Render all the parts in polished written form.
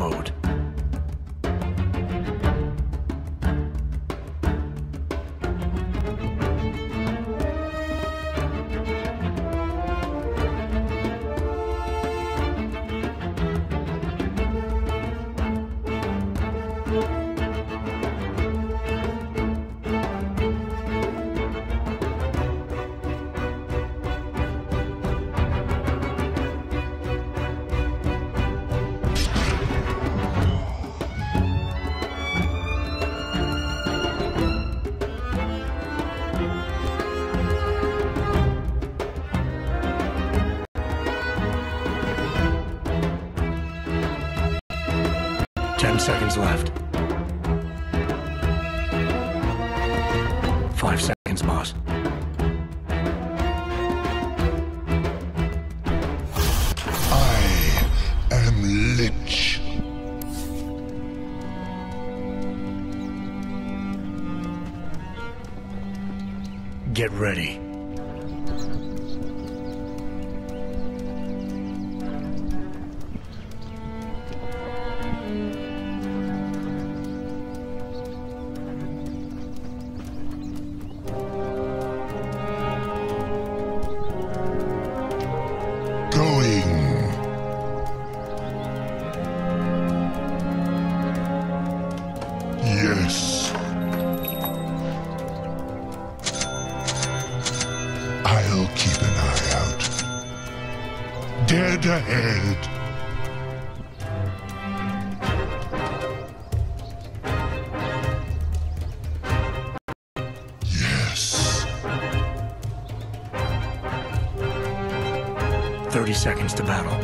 mode. Seconds left. 5 seconds, boss. I am Lich. Get ready. Yes. I'll keep an eye out. Dead ahead. Yes. 30 seconds to battle.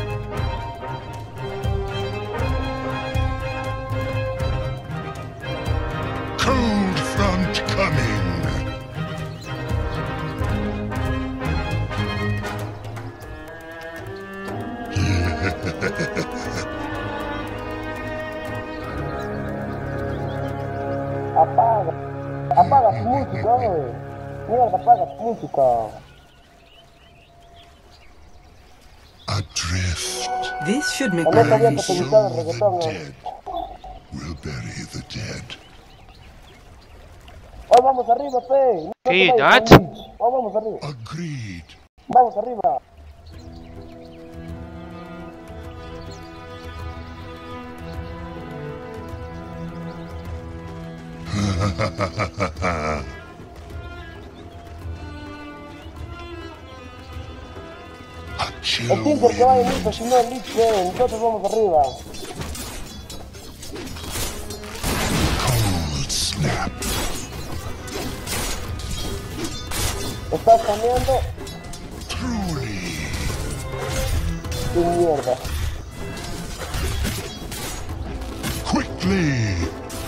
Cold front coming. Apaga. Apaga tu música, güey. Mierda, apaga tu música. Adrift. This should make No te había my So capitalizado el the reggaetón, dead will bury the dead. Hoy vamos arriba, pe. No te Sí, vayas Dutch. con Lich. Hoy vamos arriba. Agreed. Vamos arriba. A chill El Tinker que va wind. a venir, si no el Lich, pe. Nosotros vamos arriba. Cold snap. Estás cambiando Truly. sin mierda. Quickly.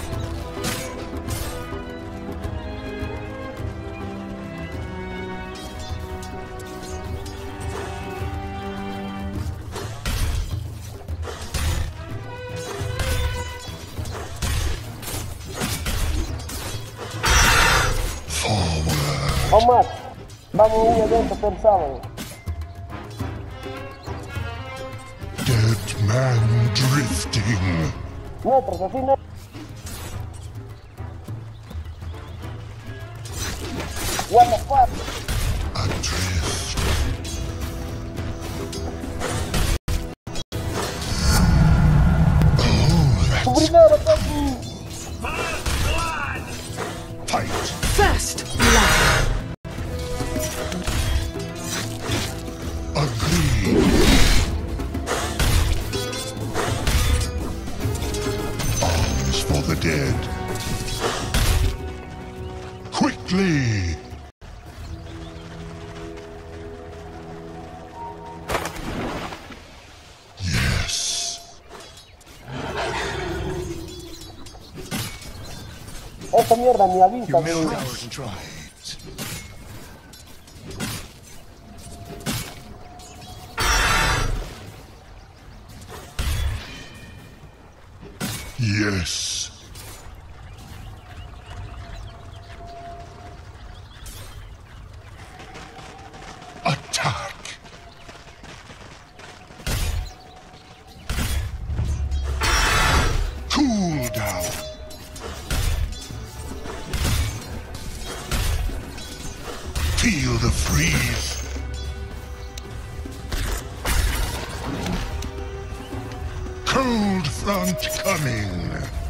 Omar, vamos a un evento el sábado. Dead man drifting. Nuestros, así no. What the fuck? Adrift. Oh, Tu that's primero, papi. fight. first blood. Agreed. Arms for the dead. Quickly. Yes. Esta mierda ni avisa, Your middle güey. tower's in trouble. Yes. Attack. Freeze. Cold front coming.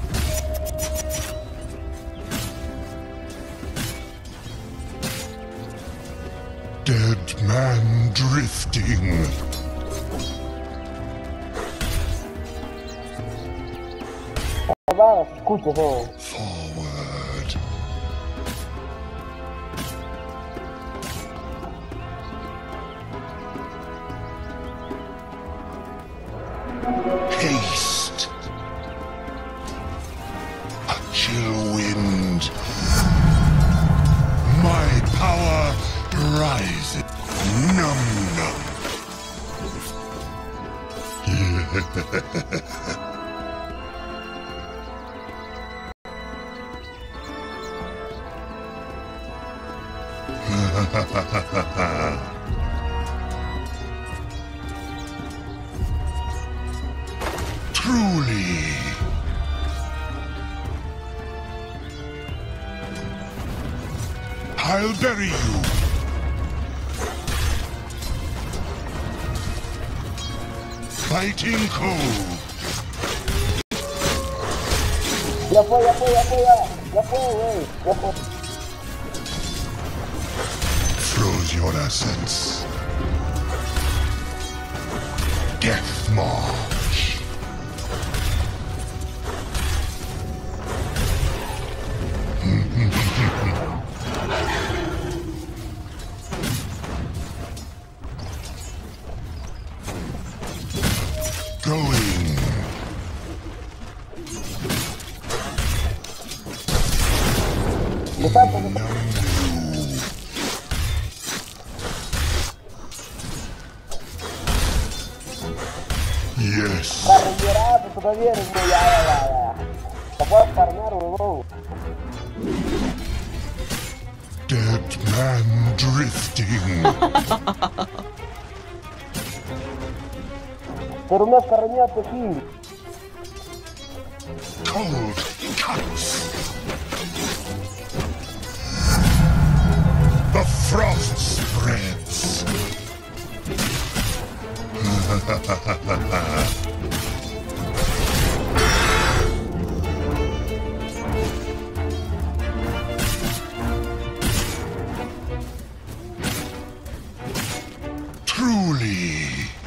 Dead man drifting. Va, se escucha todo. Forward. Haste. A chill wind. My power rises. Num num. Truly. I'll bury you. Fighting cold. Ya fue, ya fue, ya fue, ya fue, güey. Ya fue. Froze your essence. Death March. Going. Le falta, le falta. Yes. Carrillerato, todavía eres muy ya. Te puedes farmear, huevón. Dead man drifting. Pero no es carroñato, aquí. Cold cuts. The frost spreads. Truly.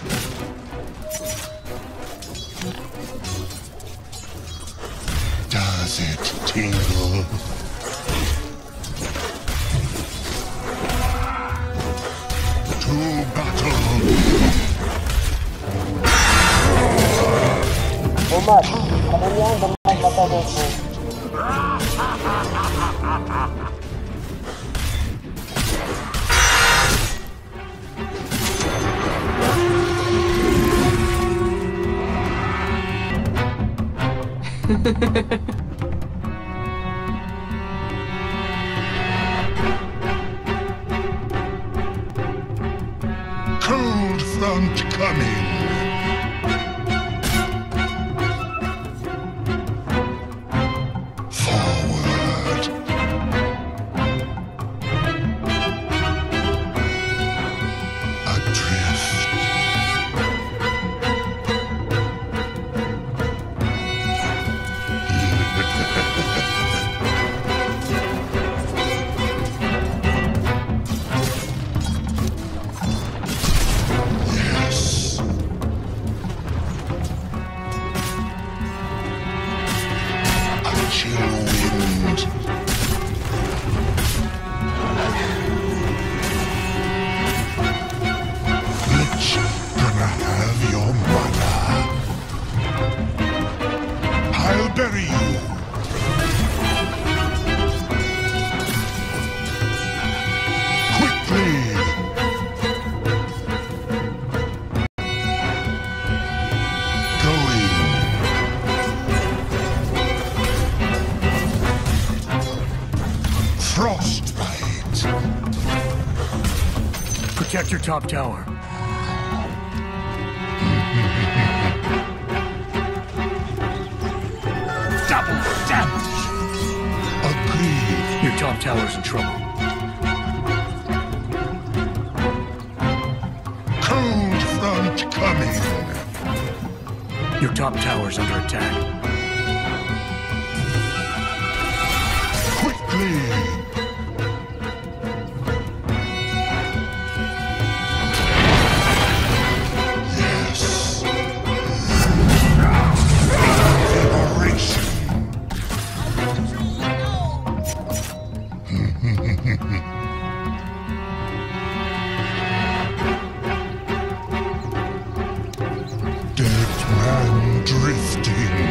Does it tingle? To battle. Omar, carroñando más matado eso. Cold front coming. Forward. Adrift. Yes. A chill wind. Lich, gonna have your mana. I'll bury you. Quickly. Going. Frostbite. Protect your top tower. Double damage. Agreed. Your top tower's in trouble. Battlefront coming. Your top tower's under attack. Quickly. Yes. Liberation. Dead man drifting.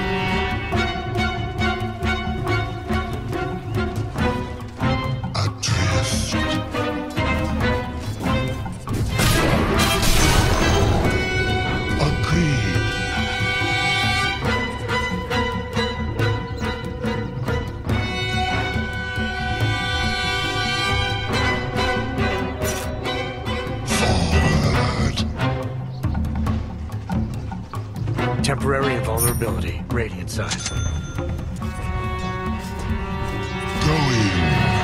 Adrift. Agreed. Forward. Temporary invulnerability. Radiant side. Going.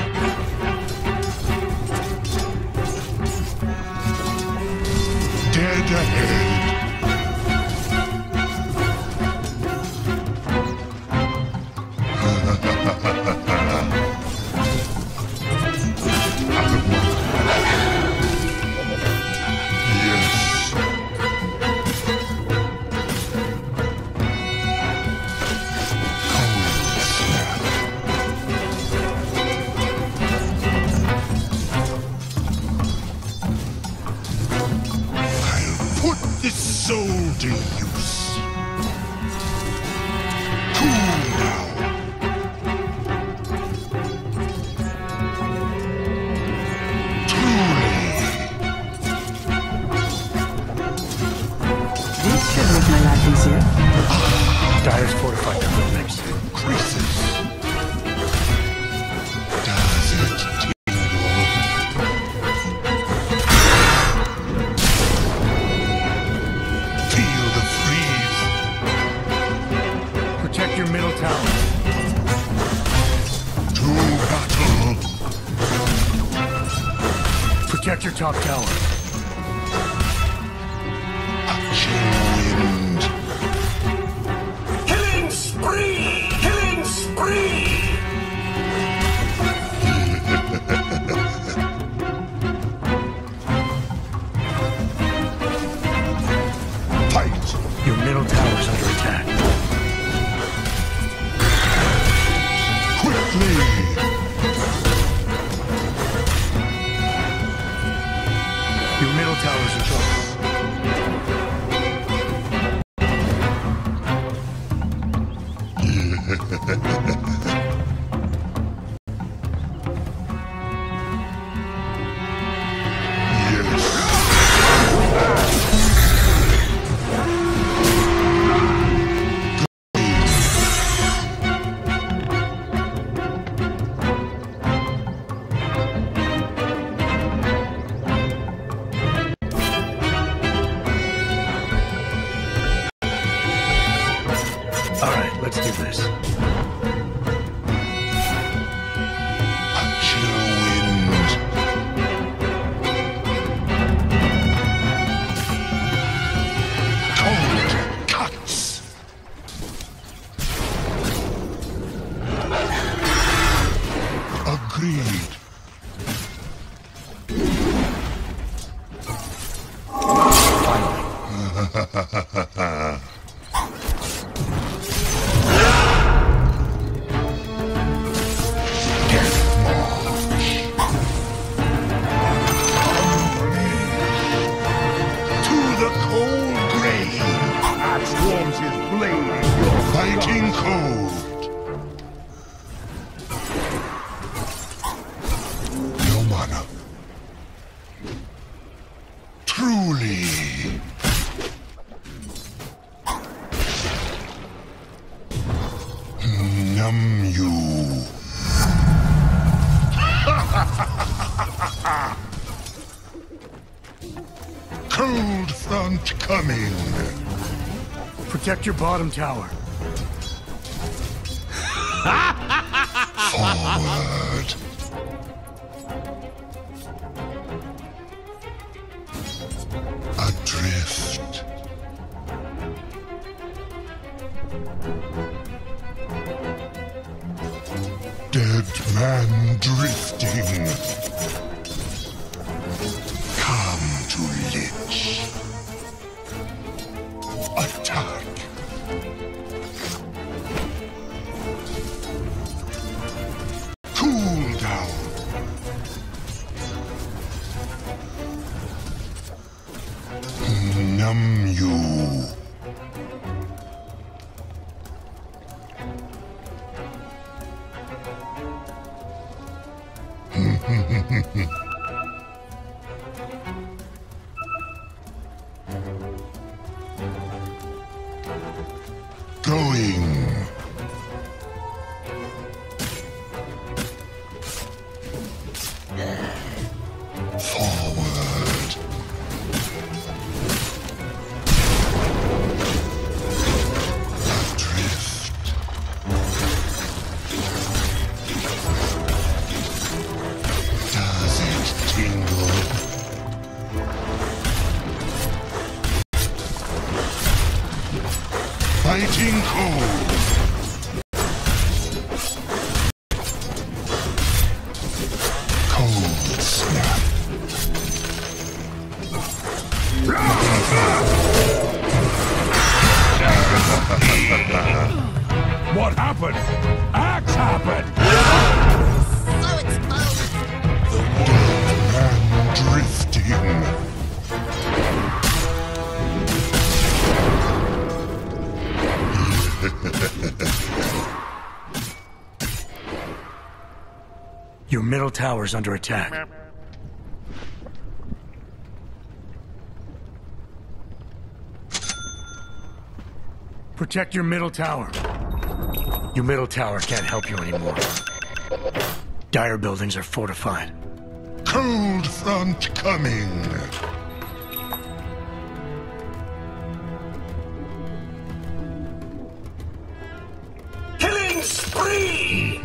Dead ahead. Out of mind. Yes. Cold snap. I'll put this soul to use. Cool now. Truly. This should make my life easier. Dire's fortified their buildings. Creases. Does it tingle? Feel the freeze. Protect your middle tower. To battle. Protect your top tower. A chill wind. Killing spree! Killing spree! Fight. Your middle tower's under attack. Quickly. Your middle tower's in trouble. All right, let's do this. A chill wind. Cold cuts. Agreed. To the cold grave. Axe warms his blade in your Fighting cold. No mana. Truly. Numb you. Cold front coming. Protect your bottom tower. Forward. Adrift. Dead man drifting. Come to Lich. Attack. Cool down. Numb you. Going. Forward. Drift. Does it tingle? Fighting cold. Cold snap. What happened? Axe happened! Man drifting. Your middle tower's under attack. Protect your middle tower. Your middle tower can't help you anymore. Dire buildings are fortified. Cold front coming. Killing spree!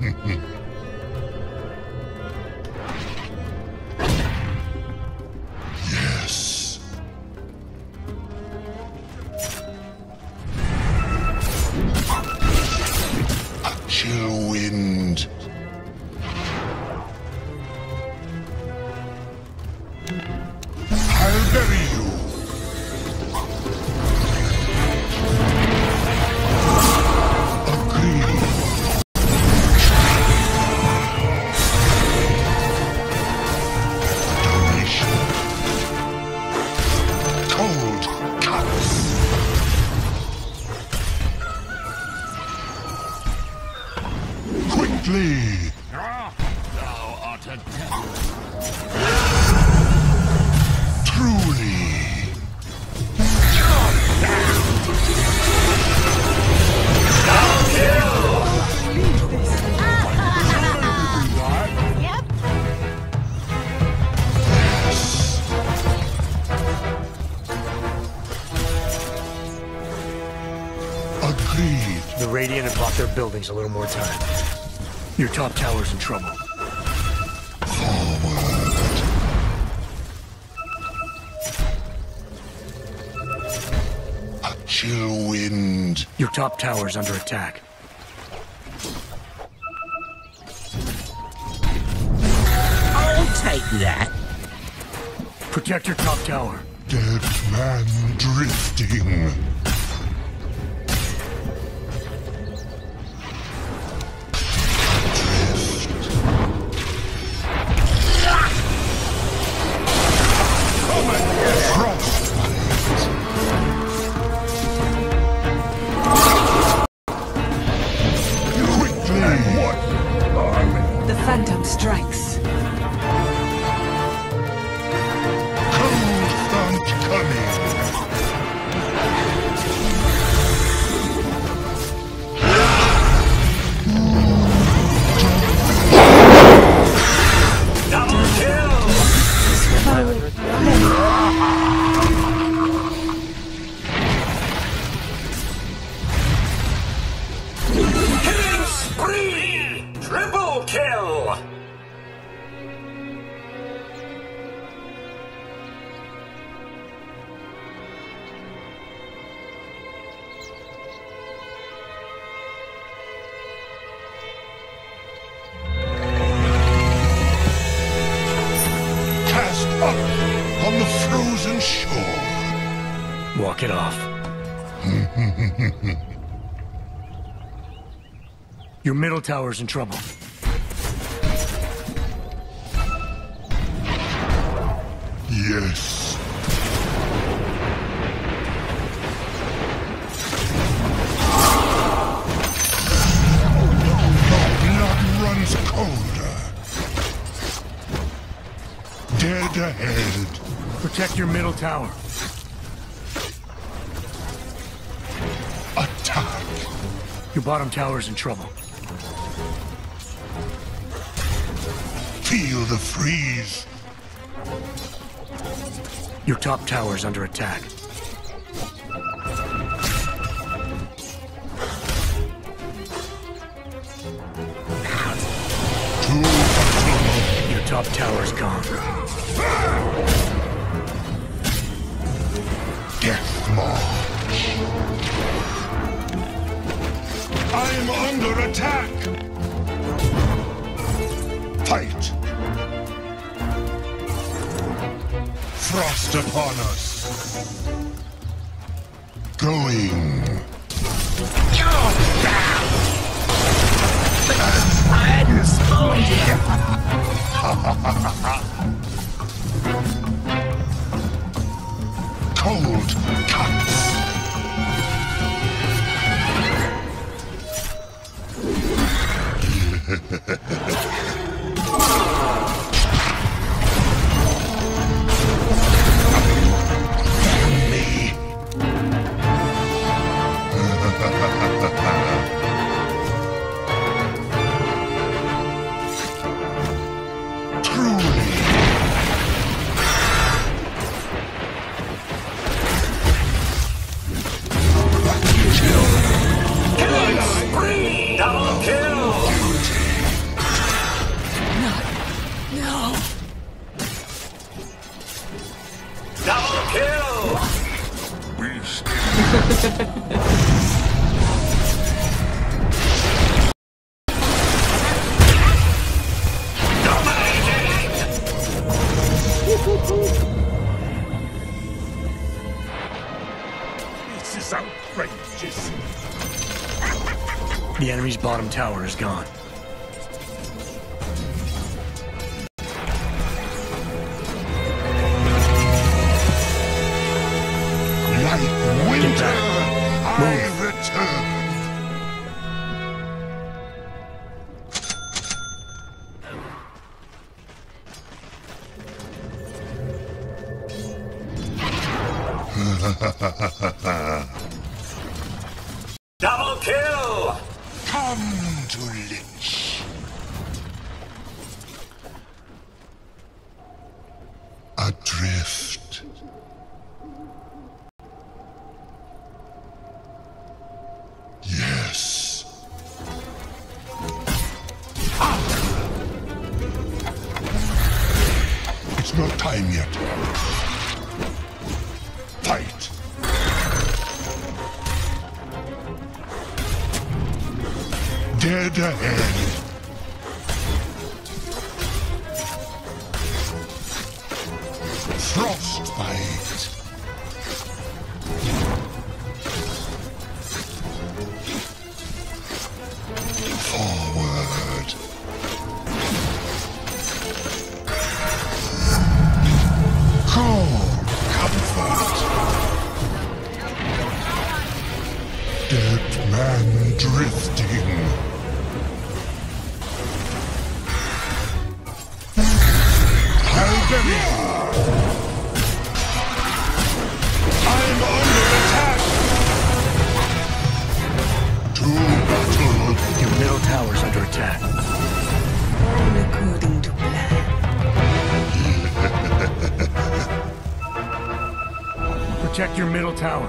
Yes. A chill wind. I'll bury you. Quickly! Thou art a devil. Truly! Yep. Agreed. The Radiant have bought their buildings a little more time. Your top tower's in trouble. Forward. A chill wind. Your top tower's under attack. I'll take that. Protect your top tower. Dead man drifting. The Phantom strikes. Cold front coming. Killing spree! Triple kill! Walk it off. Your middle tower's in trouble. Yes. Blood runs colder. Dead ahead. Protect your middle tower. Attack. Your bottom tower's in trouble. Feel the freeze. Your top tower's under attack. Your top tower's gone. Death March. I'm under attack. Fight. Frost upon us. Going. Cold cuts. Me. Truly. Double kill! No. Double kill! This is outrageous. The enemy's bottom tower is gone. Like winter, I Move. return. Double kill! Come to Lich. Adrift. Yes. It's not time yet. Fight. Dead ahead. Frostbite. Forward. Cold comfort. Dead man drifting. I'll bury you. I'm under attack. To battle. Your middle tower's under attack. All according to plan. Protect your middle tower.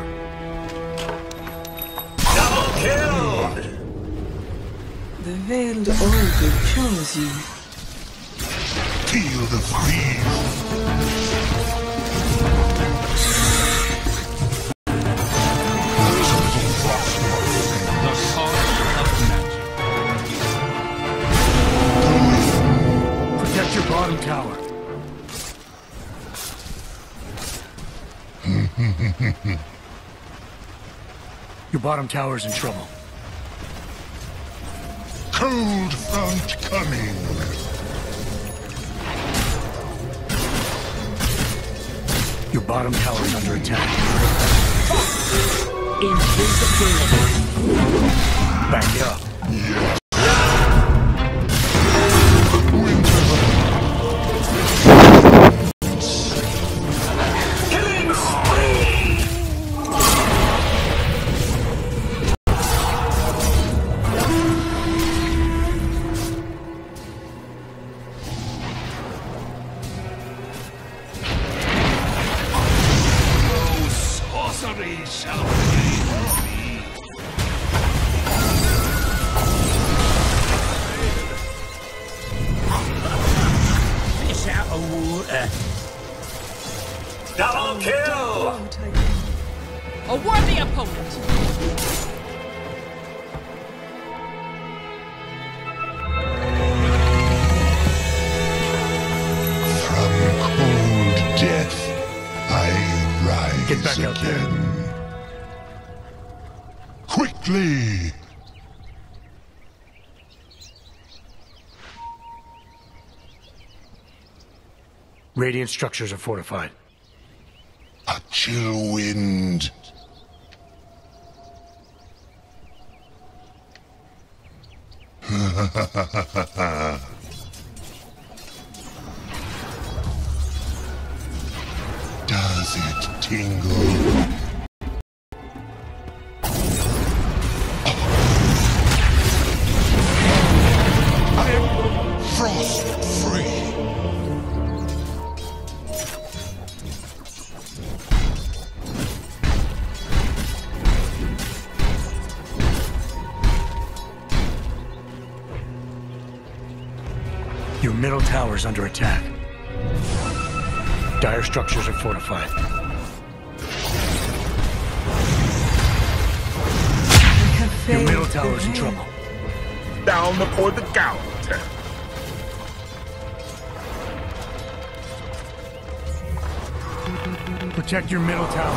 Double kill! The veiled oracle chose you. Feel the freeze. Protect your bottom tower. Your bottom tower's in trouble. Cold front coming. Your bottom tower's under attack. Invisibility. Back it up. Yes. Killing spree! No sorcery shall be me. Fish out of water. Double kill! What I can. A worthy opponent. From cold death, I rise Get back out there. again. Quickly! Radiant structures are fortified. A chill wind. Does it tingle? I am frost free. Your middle tower's under attack. Dire structures are fortified. I have Your failed middle the tower's in veil. trouble. Down for the count. Protect your middle tower.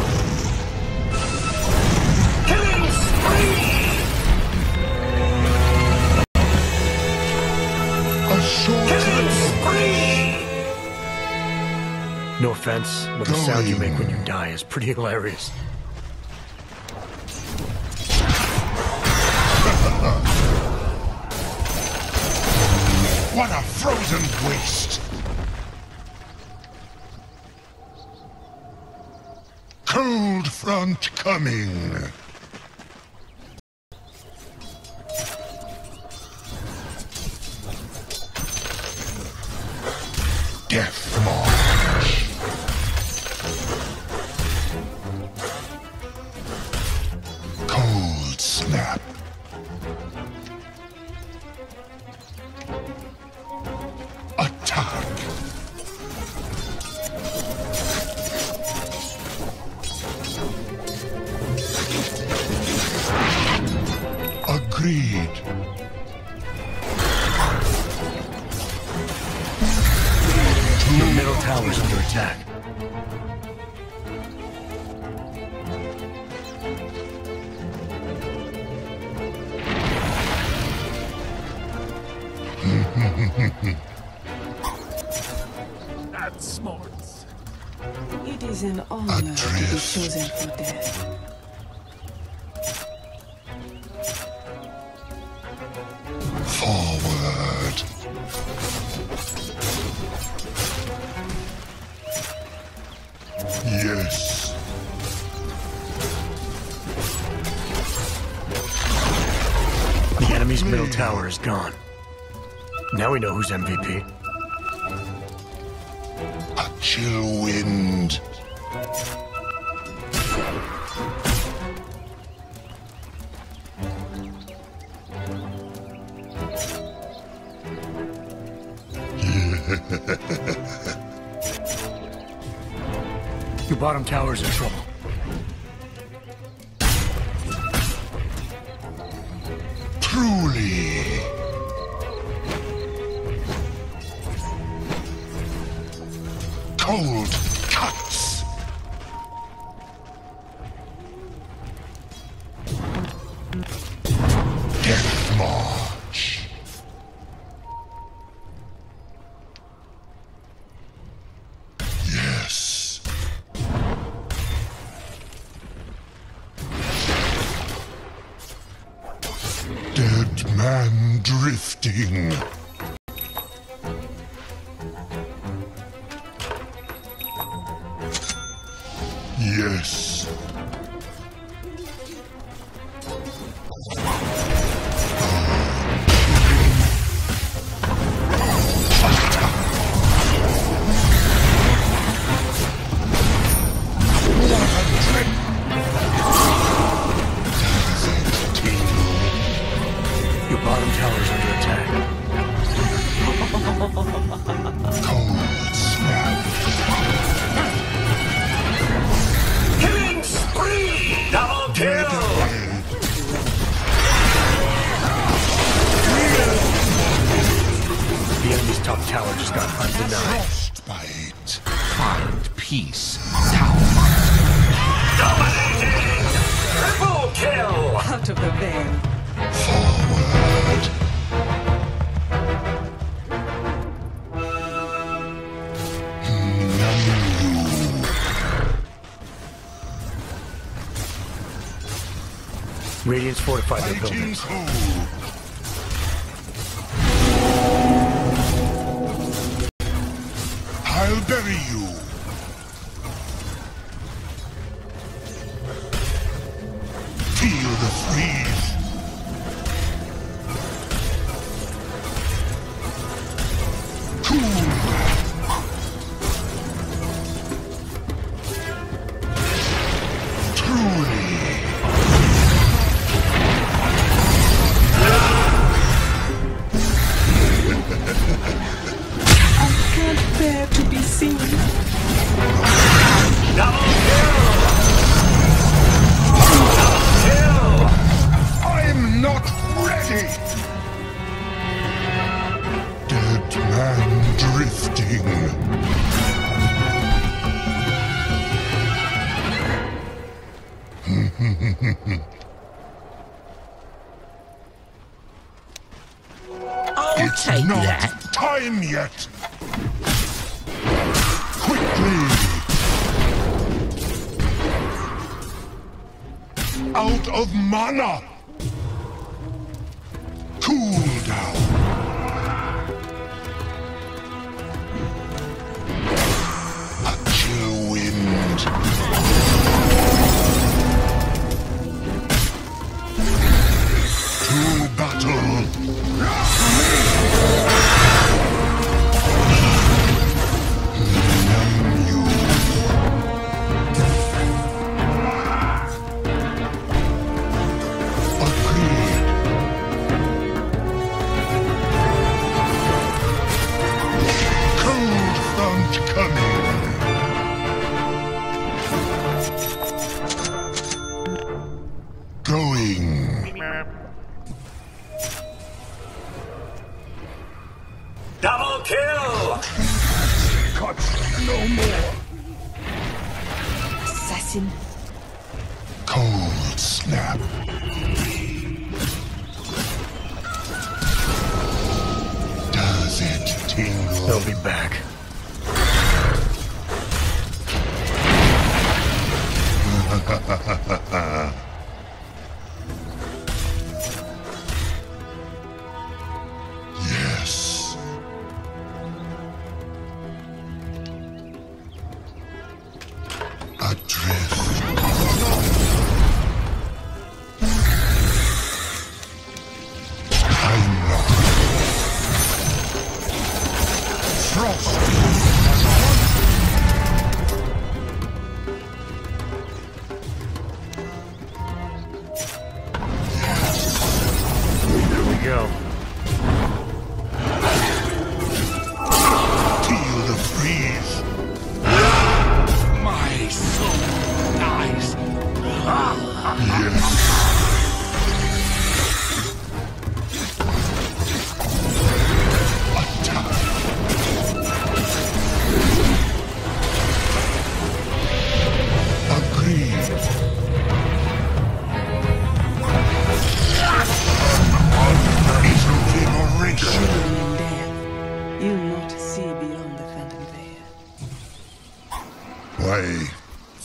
Killing spree! A short Killing spree! No offense, but the sound you make when you die is pretty hilarious. What a frozen waste! Cold front coming. Death march. Cold snap. Attack. Agreed. Your middle tower's under attack. That's smart. It is an honor to be Adrift. chosen for death. Forward. Yes. The enemy's middle tower is gone. Now we know who's MVP. A chill wind. Your bottom tower's in trouble. Truly. Cold cuts. death march. Yes. Dead man drifting. Yes. Your bottom tower's under attack. Cold snap. Killing spree! Double kill! The enemy's top tower just got undenied. Frostbite. Find peace. Dominating! Triple kill! Out of the veil. Forward. Radiant's fortified their Fighting buildings. cold. I'll bury you. Feel the freeze. Cool. Truly. I can't bear to be seen. Double kill! Double I'm not ready. Dead man drifting. I'll It's take not that. time yet. Quickly. Out of mana. Cool down. A chill wind. To battle. Numb you. Agree. Cold front coming. Going. Double kill! Cut no more. Assassin. Cold snap. Does it tingle? They'll be back. Yes. Adrift. I'm not. Frost.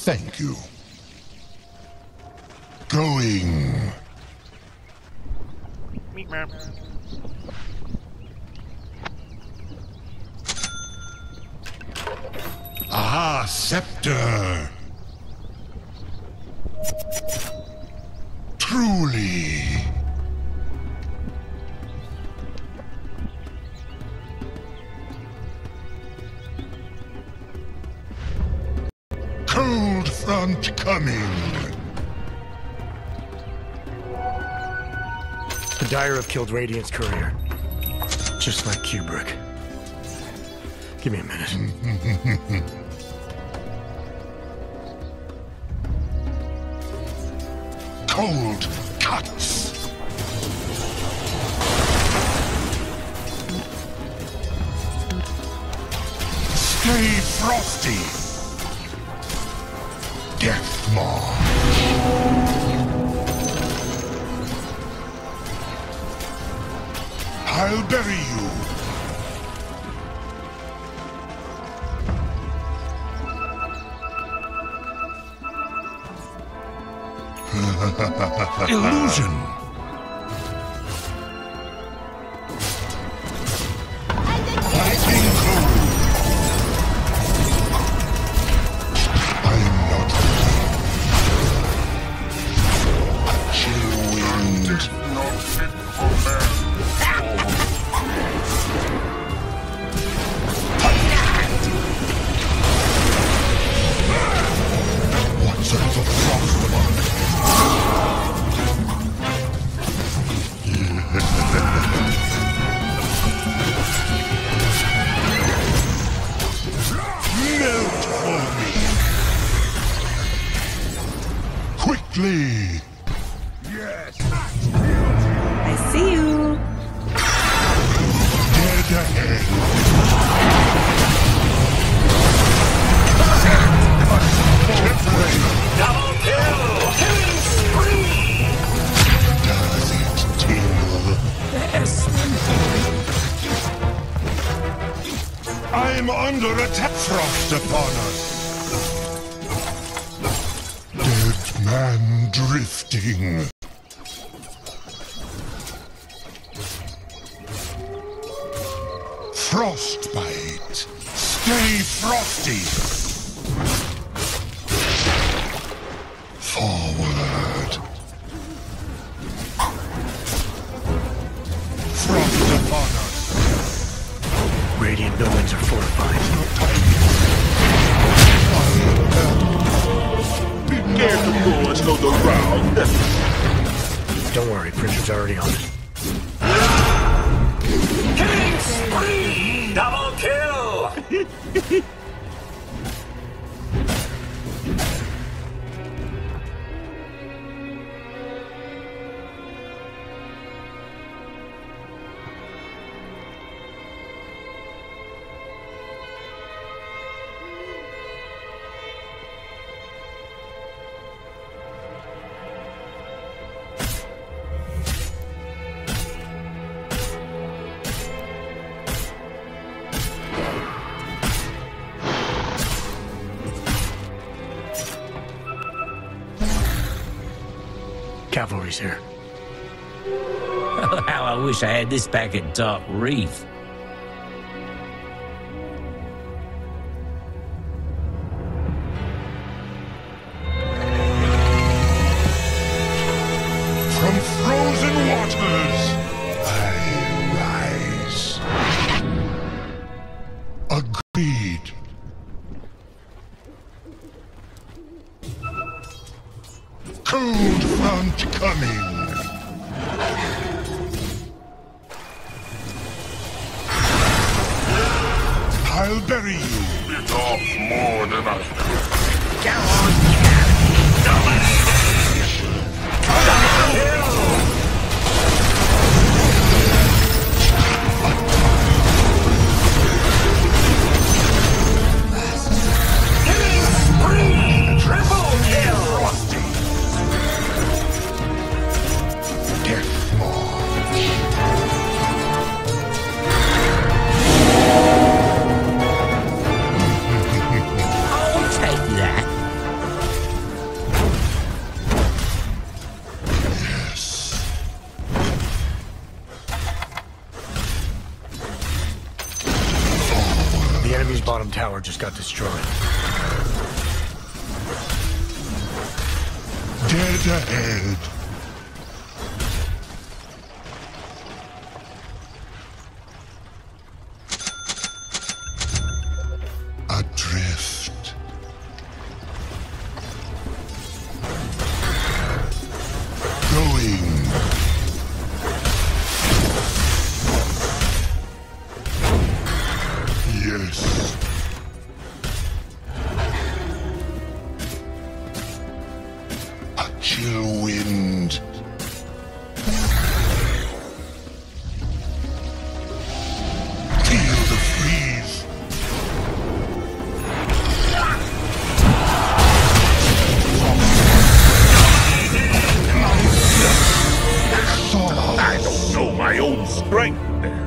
Thank you. Going. Ah, scepter. Truly. Cold front coming. The Dire have killed Radiant's courier. Just like Kubrick. Give me a minute. Cold cuts. Stay frosty. Death Maw. I'll bury you. Illusion. Lightning cold. I'm not ready. A chill wind. Not fit for man. What's up the frost? Melt for me! Quickly! Yes! I see you. Dead ahead! Double kill! Killing spree! Does it tingle? I'm under attack. Frost upon us. Dead man drifting. Frostbite. Stay frosty. Forward. Frost upon us. Radiant buildings are fortified. Prepare the boys know the round. Don't worry, Pritchard's already on it. Killing spree! Double kill! Cavalry's here. How I wish I had this back at Dark Reef. From frozen waters, I rise. Agreed. Cold front coming. I'll bury you. Bit off more than I Triple kill! Death Maw. I'll take that. enemy's bottom tower just got destroyed. Dead ahead. Adrift. Going. Yes. A chill wind. Feel the freeze. I don't know my own strength there.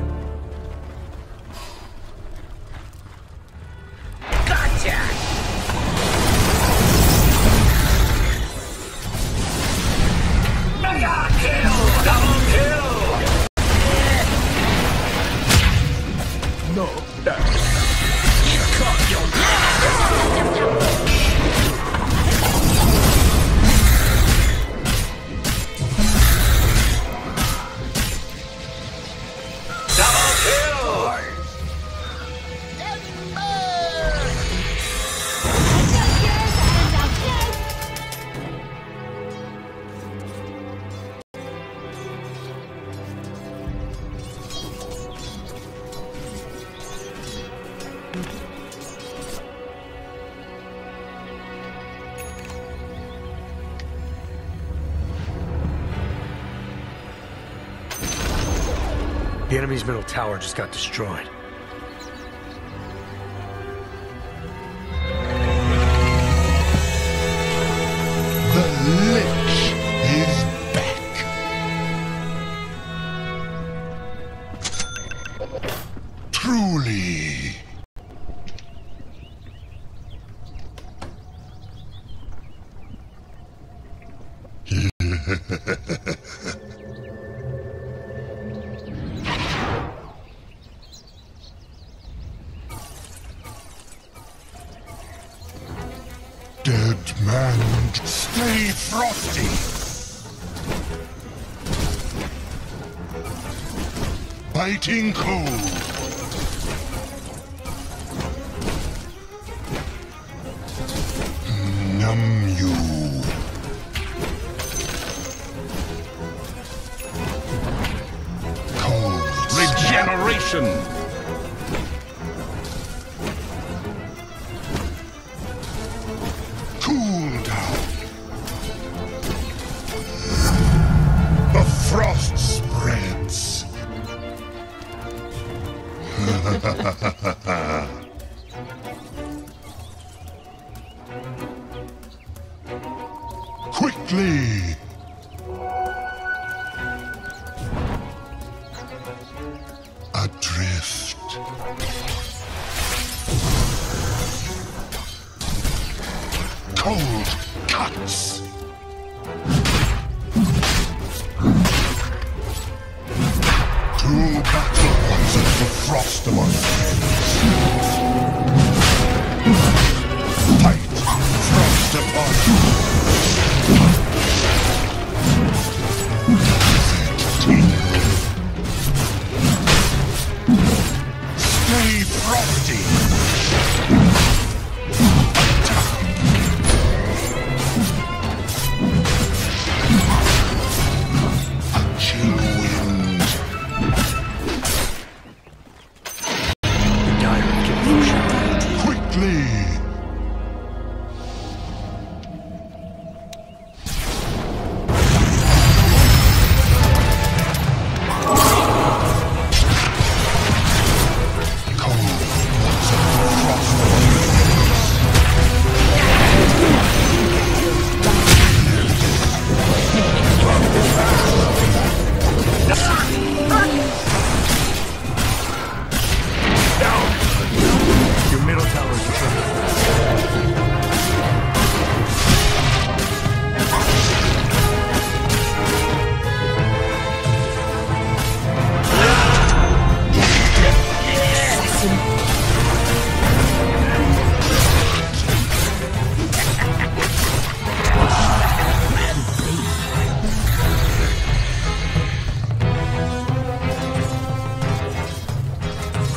Gotcha! Mega kill! Double kill! No, that's... Double kill! The enemy's middle tower just got destroyed. The Lich is back. Truly. Dead man, stay frosty. Biting cold. Numb you. Cold. Regeneration! Cool down. The frost spreads. Quickly. Adrift. Cold cuts. Two battle once for frost among friends. Fight frost upon Stay frosty. Chill wind.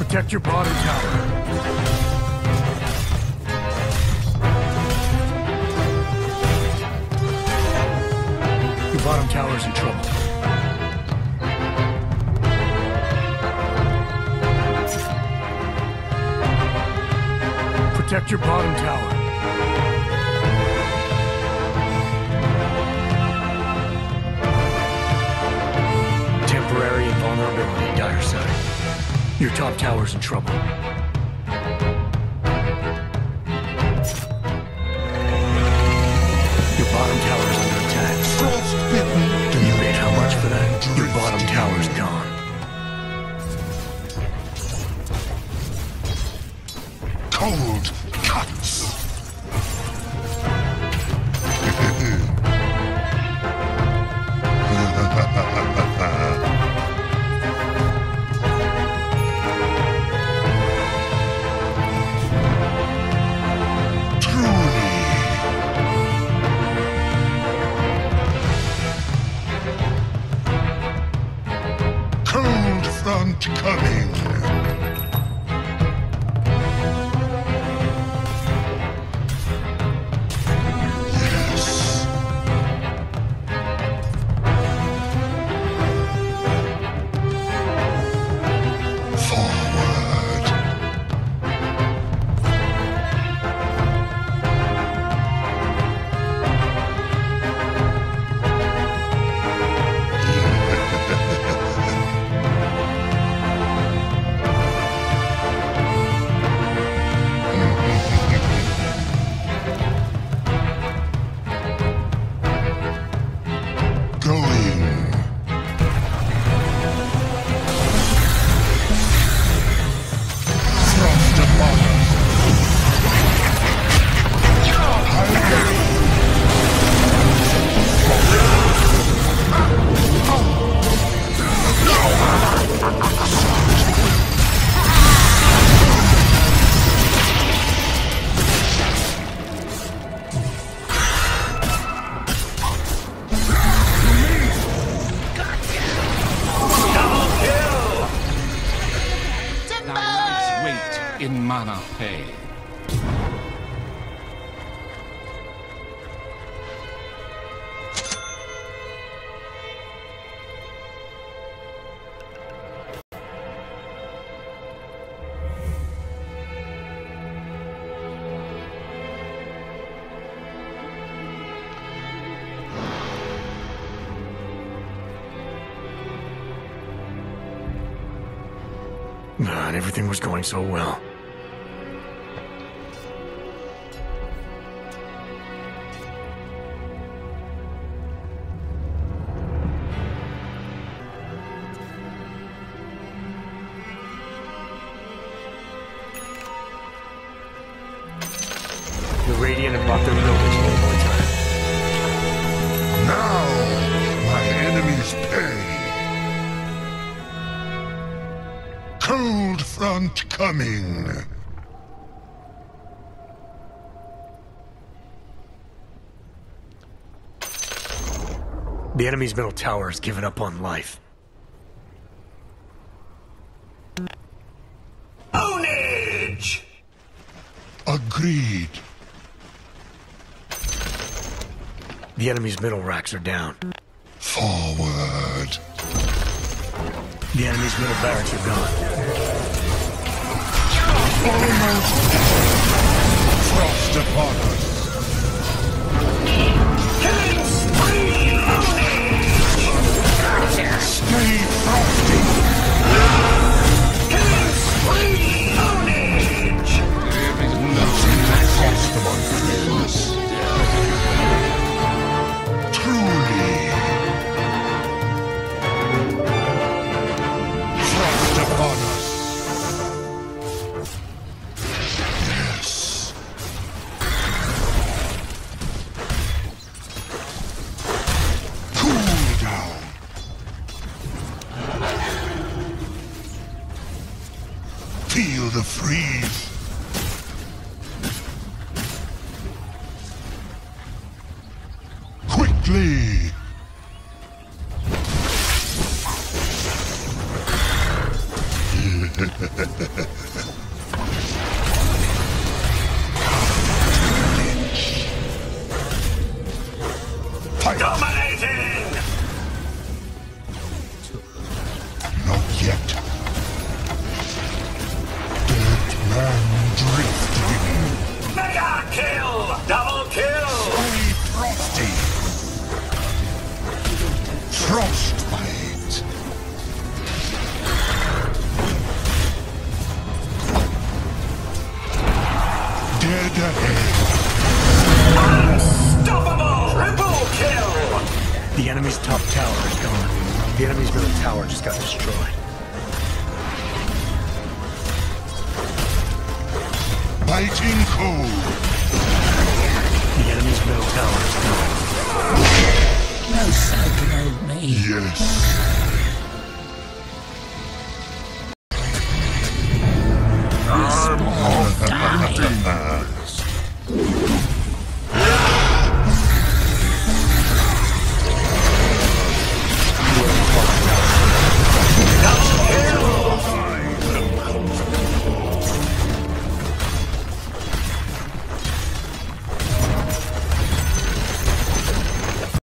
Protect your bottom tower. Your bottom tower's in trouble. Protect your bottom tower. Temporary invulnerability, dire side. Your top tower's in trouble. Your bottom tower's under attack. Frostbitten. You paid how much for that? Your bottom tower's gone. Cold cuts. Cold front coming. Yes. Forward. Going. Frost upon us. Thy life's weight in mana pay. And everything was going so well. The Radiant have brought their buildings one more time. Now, my enemies pay. Cold front coming. The enemy's middle tower has given up on life. Ownage! Agreed. The enemy's middle racks are down. Forward. The enemy's middle barracks are gone. Almost. Frost upon us. Killing spree! Gotcha! Stay frosty. Killing spree! Ownage! Nothing to frost among friends. Truly. Frost upon us. Yes. Cool down. Feel the freeze. Quickly. yet. Dead man drifting. Mega kill! Double kill! Stay frosty. Frostbite. Dead ahead. Unstoppable! Triple kill! The enemy's top tower is gone. The enemy's middle tower just got destroyed. Biting cold. The enemy's middle tower is gone. No psycho me. Yes.